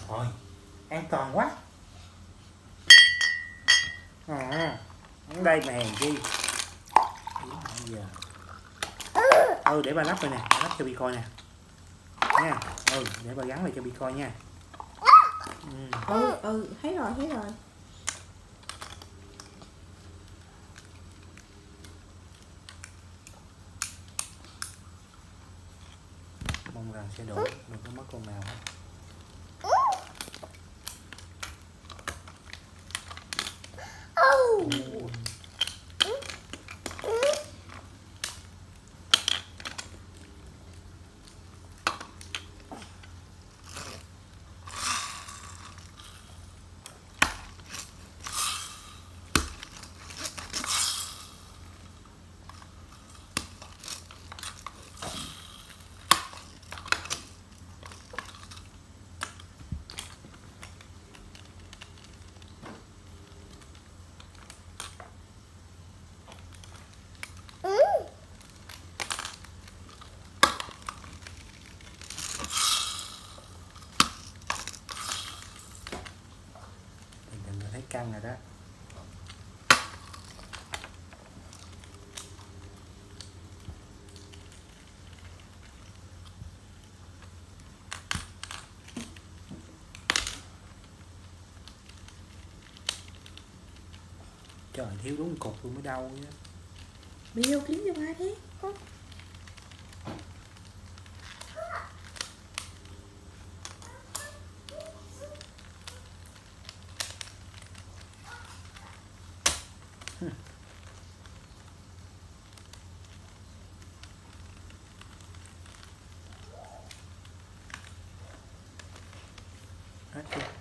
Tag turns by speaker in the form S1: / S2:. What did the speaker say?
S1: Thôi, an toàn quá. Ở đây mà hèn chi. Giờ. Để ba lắp rồi nè, lắp cho Bitcoin nè. Nha. Để ba gắn lại cho Bitcoin nha.
S2: Thấy rồi.
S1: Mong rằng sẽ đủ, đừng có mất con nào hết. Thấy căng rồi đó. Trời, thiếu đúng cục tôi mới đau chứ.
S2: Mày vô kiếm cho ba thế.
S1: Hết chưa?